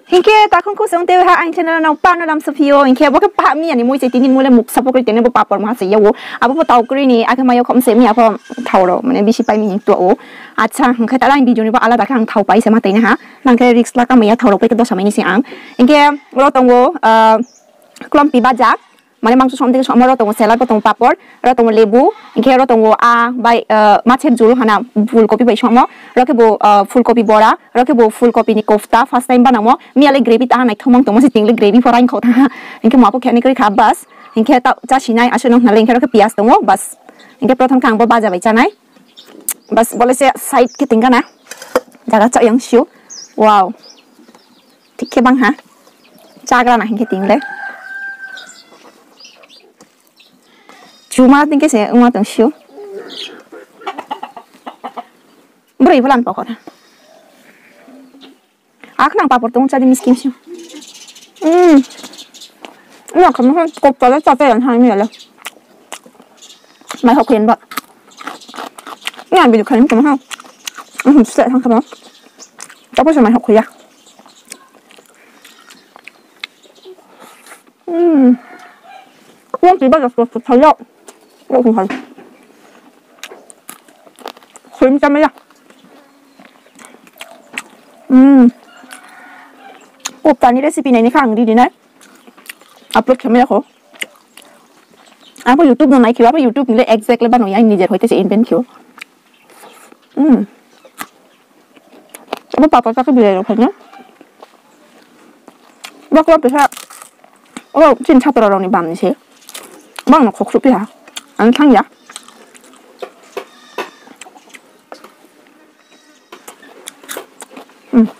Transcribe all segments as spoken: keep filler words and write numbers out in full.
hình kia ta không có sống tiêu ha anh cho nên nó pan nó làm sập hiu hình kia bố cái pa mi anh mua chỉ tin mua lên mục sập cái tiền bố papor mà sẽ yêu à bố tàu cái này à cái mà yêu không xem nhà bố thầu rồi mình bị ship miตัวà cha hình kia ta lại video này bố ala ta cái thầuไป xem mà thấy nè ha năng cái risk là cái mà thầu rồi cái đó sao mình sẽ ăn hình kiaเราต้องว่าเอ่อกล้อมปีบาจักมันบางส่วนที่ชอบเราต้องเซลัดเราต้องปาปอร์เราต้องเลบูอินเคเราต้องว่าใบเอ่อมาเชนจูรุฮานาฟูลคอปีไปชอบมั้งเราแค่บอกเอ่อฟูลคอปีบอระเราแค่บอกฟูลคอปีนี่กอฟตาฟาสต์ไทม์บ้านมั้งมีอะไรเกรวี่ตาไหนทุ่มมั้งตัวมันสิติงเลยเกรวี่พอไรเขาท่าอินเคหมอพวกแค่นี้ก็ได้ขับบัสอินเคต้าจะชินัยอาชญ์น้องนั่นเลยอินเคเราแค่พิอาสตัวมั้งบัสอินเคเราทำข้างบนบาจะไปจ้าไหนบัสบอลเสียไซด์คิดถึงกันนะจากนั้นจะยังชิวว้าวที่แค่บังฮะจ้ากันนะอินเคติงเลยcuma tinggi sih, umat yang siu. Beri pelan pokoknya. Aku nang papor tuh jadi miskin sih. Hmm, ini kamu kan kok pada capek yang hari ini ya. Mai học quyền vậy. Ini ambil kalian kamu ha. Hmm, sẽ thằng kamu. Tapi sao mai học quyền ya? Hmm, không chỉ bao giờ tôi thấy đâu. Ủa không phải Khuyến chăm ấy à Ừm Ủa tàn như recipe này này khẳng đi đi này Upload cho mấy khổ À có YouTube nó này kiểu Có YouTube này exactly bạn nói anh নিজের হইতে সে invent kiểu Ừm Có bà bà cái video phải nhá Bác có phải Ồ 진짜 돌아오니 밤이지 막 nó khổ hả ăn thăng vậy ừ.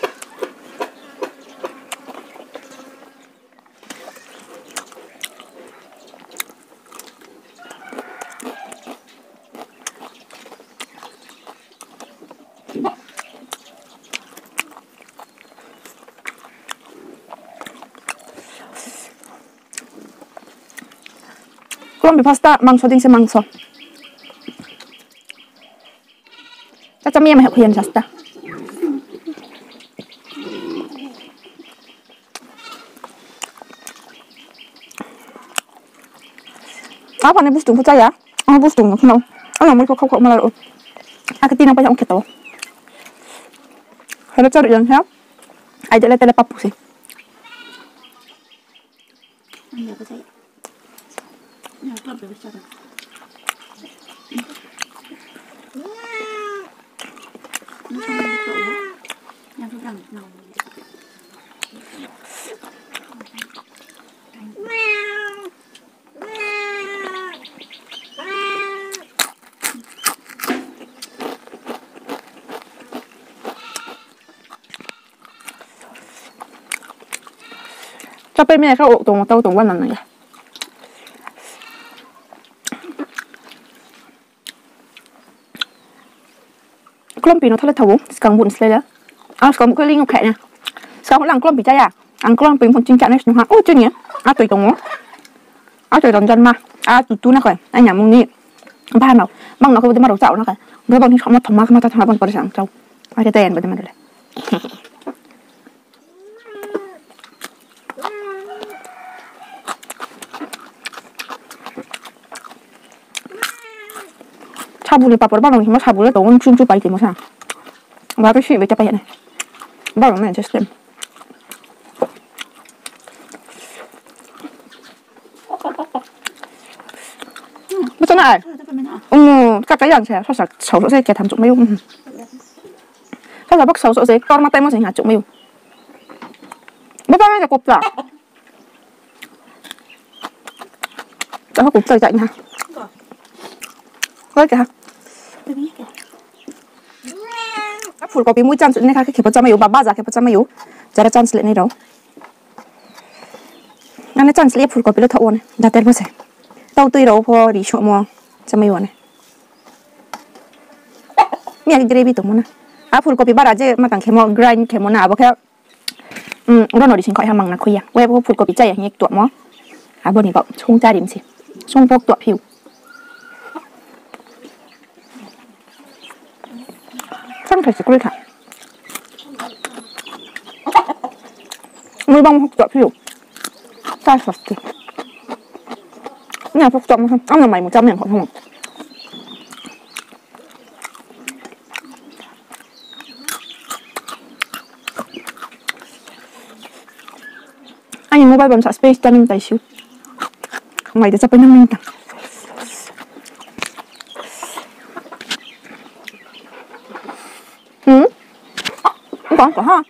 그럼 파스타 망초 딩세 망초 짜장면 해 그냥 잤다 apa nih bustung percaya ah bustung kenal ah mau kok kok malah aku tinang pa yang keto kalau cari yang siap aja lihat telepapu sih enggak percaya Ya, klap ya bicara. Yang sedang mau. Capek nih kau tunggu tahu tunggu mana ya? Klom pi nó thật là thấu, càng buồn xíu đó. À, có một cái link ngọc khẽ nè. Sao cũng làm klom pi trái à? Ăn klom pi một chính trạng này nó ôi chưa nhỉ? À tùy tùng á. À tùy tùng chân mà. À tụt tu nó coi. Anh nhà mông ni. Ba nào, băng nó có cái mà đầu chảo nó coi. Với băng thì không có thầm mà không có thầm mà còn sáng trâu. À cái tên vậy mà được. 차불이 밥을 바로 힘을 차불에 너무 춤추 빠이지 뭐사 말을 쉬 왜 잡아야 해 바로 맨 제스템 mất này ừ các cái dạng trẻ sao sao xấu số xe kẻ thằng chụp mail sao là bắt xấu số xe con mắt tay mất gì hả chụp mail mất bao nhiêu cục giả cho cục chạy chạy nha coi kìa phủ có bị mũi chăn này cái kiểu chăn mail bà ba giờ kiểu chăn mail giờ là chăn sợi này đâu anh chăn sợi phủ có bị lỡ thấu này đặt tên bao giờ tao tùy đâuพอ đi chỗ mua chăn mail nàyมีอะไรgravyตรงนั้นอ่ะphủ có bị ba giờ màตั้งแค่มอ grind แค่มอหนาบ่แค่อืมเราหน่อยดิฉันขอให้มังนะคุยอ่ะเว้ยพวกphủ có bịใจอย่างเงี้ยตัวมออ่ะบนนี้ก็ชงจ่าดิมสิชงพวกตัวผิวช่างถ่ายสกุลค่ะ 물방 혹자 필요. 쌀었지. 그냥 혹자 무슨 아무 말 못 잡으면 거성. Anh mobile bấm space cho mình tài xíu. Mày để cho bên mình ta. Ừ. Có có ha.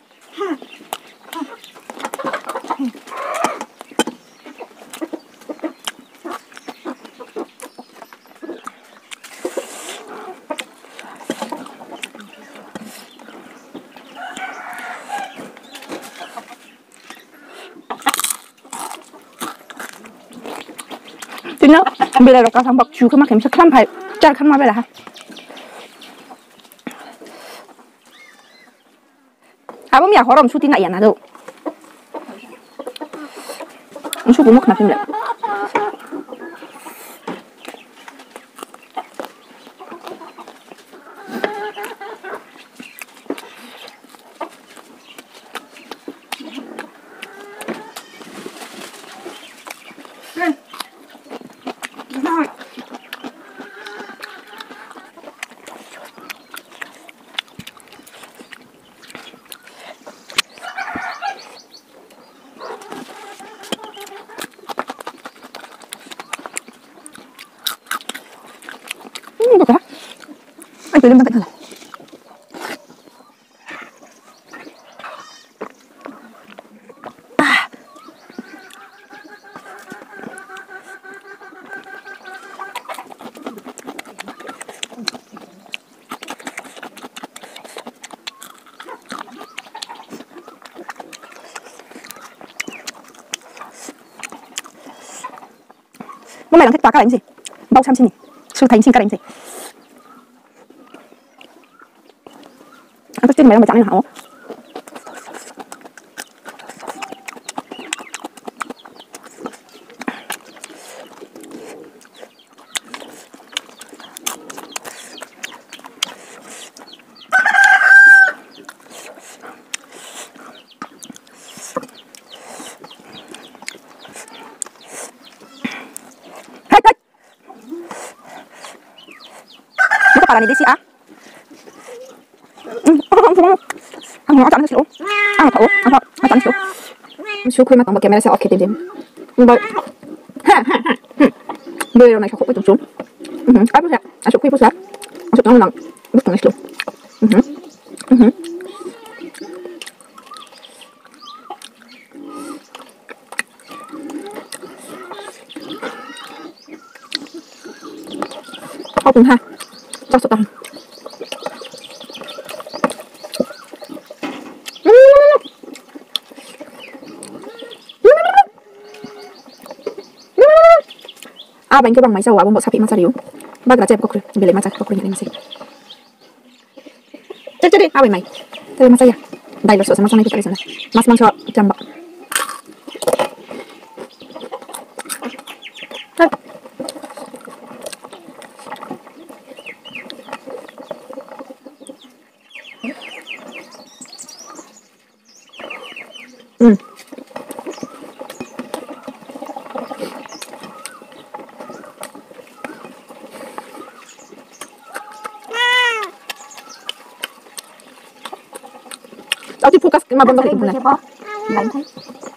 Nó bây giờ có thằng bọc chú cái mà kiểm soát khăn phải chặt khăn mà bây giờ à bố mẹ họ làm chút tí này à đâu chút bố mắc nạp thêm lại được hả? Anh tới lên bàn cạnh này. À. Bố mày đang thích cá đánh gì? Bao trăm xin nhỉ? Sư thành xin cá đánh gì? Anh thích mày đang mà chẳng nên hảo. Parah nih desi ah. Ang mga tangan silo. Ang tao, ang tangan silo. Sure khui mà tổng bậc camera sẽ off cái điểm. Bởi ha ha ha. Bây giờ này sẽ khúc với xuống. Mhm. Ai bớt anh sẽ khui bớt anh sẽ tao nặng bớt tổng silo. Mhm. Mhm. Ô cùng ha. Cho sụt tầm. À bánh cái bằng máy dầu à bông bộ sapi masa riu. Bag là chép có khuya, beli masa có khuya ini masih. Cek cek deh, apa ini? Tapi masa ya. Dai bersuara sama sama itu tadi sana. Mas mangsa jambak. Hmm. Tao thì focus mà bông cái này. Lạnh thấy.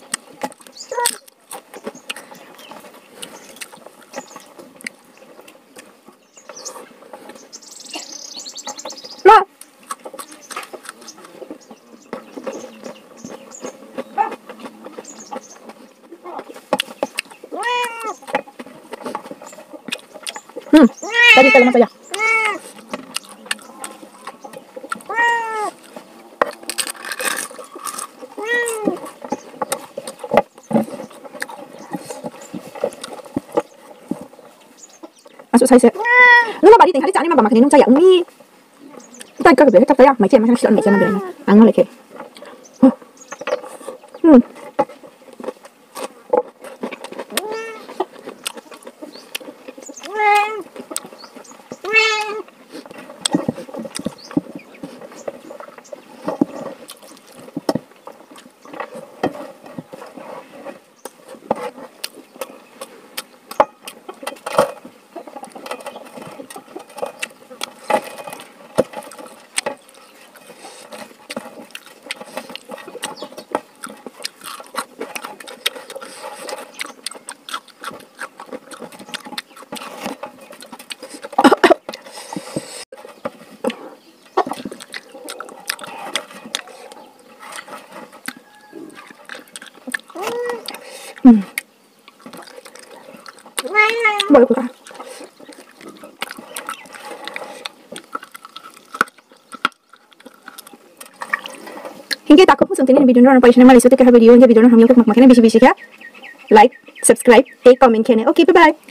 Mà. Hmm. Tadi kalau mas aja. Masuk saya. Lu balik tinggal di sana mah makan minum saya umi. Tay cái việc chắc ya, mấy chị mà nó mấy chị mà bên này. Ăn nó lại kệ. Hmm. hinge takut pun suntin video nor paisna mali sote ka video hinge video nor hamiyo ke makmakene bisi bisi kya like subscribe e comment kene okay bye bye